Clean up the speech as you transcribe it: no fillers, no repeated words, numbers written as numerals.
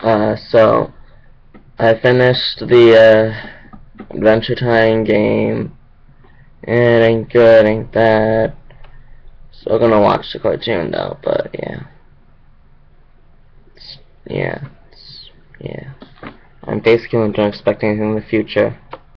So I finished the Adventure Time game. It ain't good, ain't bad. Still gonna watch the cartoon though, but yeah. Yeah. I'm basically not expecting anything in the future.